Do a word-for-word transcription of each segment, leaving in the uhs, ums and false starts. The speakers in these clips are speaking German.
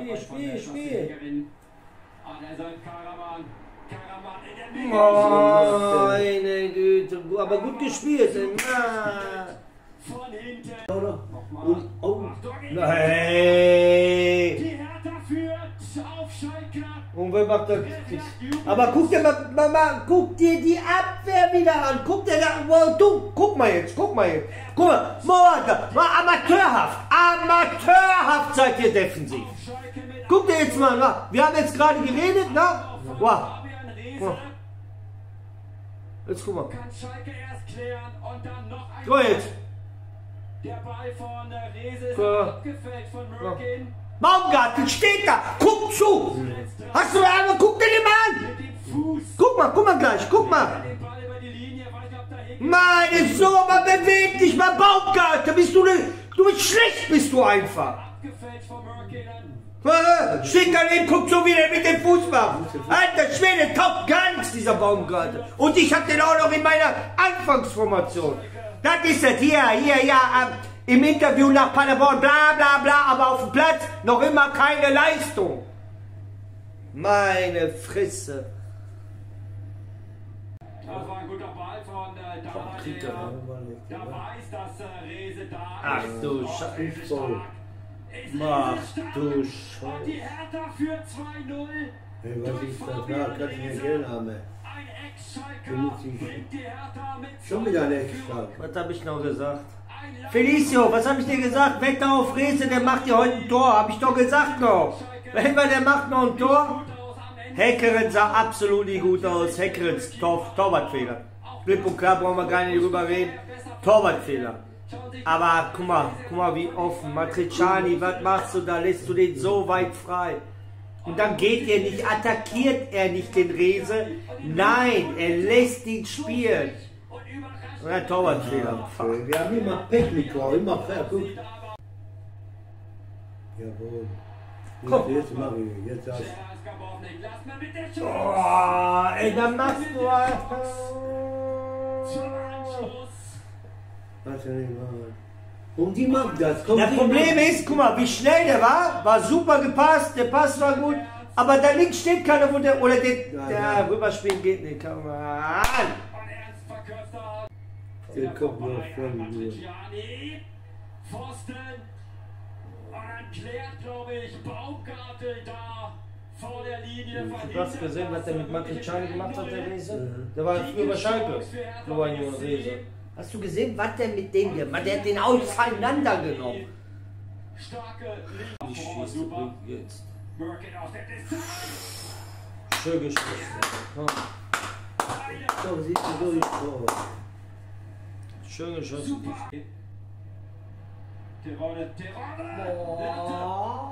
Spiel, Spiel, Spiel. Meine Güte, aber gut gespielt. Von hinten. Und, oh, nein. Die Hertha führt auf Schalke. Und wer macht das? Aber guck dir mal, Mama, guck dir die Abwehr wieder an. Guck dir da, wow, du, guck mal jetzt, guck mal jetzt. Guck mal, mal, mal amateurhaft, amateurhaft seid ihr defensiv. Guck dir jetzt mal, na, wir haben jetzt gerade geredet, na? Wow. Wow. Jetzt guck mal. Kann Schalke erst klären und dann noch ein. So jetzt. Der Ball von Rehse ist Ja. abgefällt von Merkin. Baumgarten steht da, guck zu. Hast du da einmal, guck dir den mal an. Mit dem Fuß. Guck mal, guck mal gleich, guck mal. Den Ball über die Linie. Weiß nicht, ob da hinten. Meine Sommer, beweg dich mal, Baumgarten. Bist du, ne, du bist schlecht, bist du einfach. Abgefällt von Merkin. Steht daneben, guckt so wie der mit dem Fuß macht. Alter Schwede, taugt gar nichts, dieser Baumgarten. Und ich hab den auch noch in meiner Anfangsformation. Das ist es, hier, hier, ja, ähm, im Interview nach Paderborn, bla bla bla, aber auf dem Platz noch immer keine Leistung. Meine Fresse. Das war ein guter Ball von äh, Dada, der da weiß, dass äh, Rehse da Ach ist. du Oh, Scheiße. Ist Ach Rehse stark. du Und die Scheiße. Hertha führt zwei null. Hey, was Durch ist das Fabian da? Kannst du mir Rehse. Geld haben? Ein Ex-Schalker Vernünftig. bringt die Hertha mit Schon wieder ein Ex-Schalker. Was hab ich noch gesagt? Ein Lang- Felicio, was hab ich dir gesagt? Wetter auf Rehse, der macht dir heute ein Tor. Hab ich doch gesagt noch. Wenn wir, der macht noch ein Tor. Gut aus am Ende. Häckeren sah absolut nicht gut aus. Häckerens Tor, Torwartfehler. Klipp und klar, brauchen wir gar nicht drüber reden. Torwartfehler. Aber guck mal, guck mal wie offen. Matriciani, was machst du da? Lässt du den so weit frei? Und dann geht er nicht, attackiert er nicht den Rehse. Nein, er lässt ihn spielen. Und ein Torwartfehler. Fuck. Wir haben immer Pech mit Tor, immer fair, gut. Jawohl. Komm. Jetzt mach ich, jetzt das. Der ist gebrochen. Lass mal mit der Chance. Oh, ey, dann machst du einfach. Zum Anschluss. Was denn nicht machen? Und die macht das. Komm, Das die Problem macht- ist, guck mal, wie schnell der war, war super gepasst, der Pass war gut, aber da links steht keiner, wo der, oder der, Ja, der ja. rüberspielen geht nicht, komm mal an. Und Ernst verkürzt Der kommt noch von mir. Matriciani. Pfosten. Und dann klärt, glaube ich, Baumgartel da vor der Linie. Du hast gesehen, was der mit Matriciani gemacht hat, der Rehse? Mhm. Der war früher bei Schalke, Florian Jonas Rehse. Hast du gesehen, was der mit dem gemacht hat? Der hat den auseinandergenommen. Starke Ich Linke. Oh, schieße super. jetzt. Merkin aus der Distanz. Schön geschossen. Komm. So, siehst du durch. Oh. Schön geschossen. Super. Tirone, Tirone. Latte.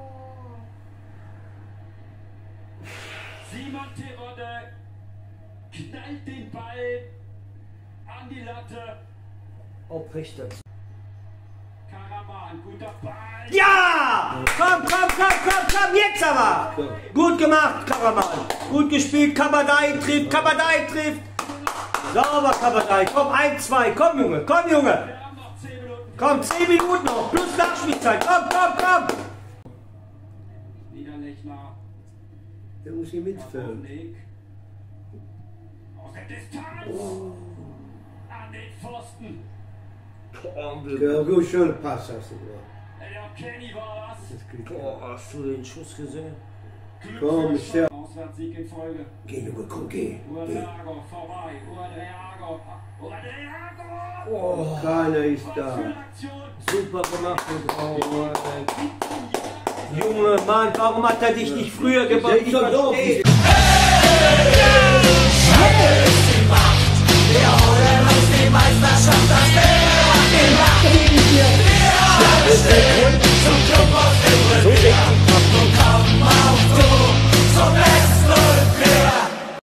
Simon Tirone knallt den Ball an die Latte. Oh, Richter. Karaman, guter Ball. Ja! Komm, komm, komm, komm, komm, jetzt aber! Gut gemacht, Karaman. Gut gespielt, Kabadai trifft, Kabadai trifft. Sauber, Kabadai. Komm, ein, zwei. Komm, Junge, komm, Junge. Wir haben noch zehn Minuten. Komm, zehn Minuten noch, plus Nachspielzeit. Komm, komm, komm. Niederlechner. Der muss hier mitfüllen. Nick. Aus der Distanz. An den Pfosten. Ja, gut, schön Pass hast du gemacht. Der Kenny war das. Das kriegt Boah, hast du den Schuss gesehen? Komm, ich stell- Auswärtssieg in Folge. Geh, Junge, komm, geh. geh. Udrago vorbei. Udrago. Udrago. Oh, Keiner ist da. Aktion. super gemacht. Oh, Junge, Mann, warum hat er dich nicht früher gebracht? Ich soll doch. Hey!